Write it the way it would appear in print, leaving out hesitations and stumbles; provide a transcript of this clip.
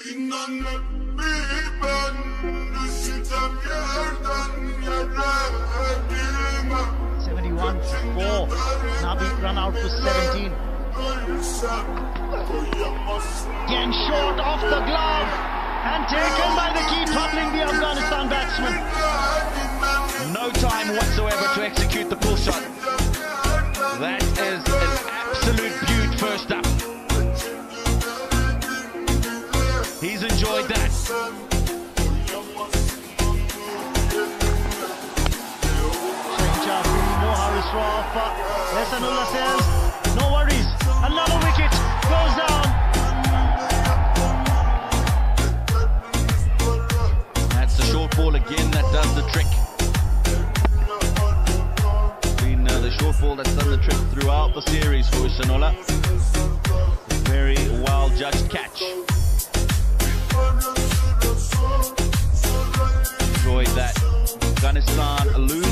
71-4. Nabi run out to 17. Again short off the glove and taken by the key, toppling the Afghanistan batsman. No time whatsoever to execute the pull shot. That is an absolute beaut first up. He's enjoyed that. Ihsanullah says, no worries, another wicket goes down. That's the short ball again that does the trick. Been the short ball that's done the trick throughout the series for Ihsanullah. Very well judged catch. Enjoyed that. Afghanistan lose.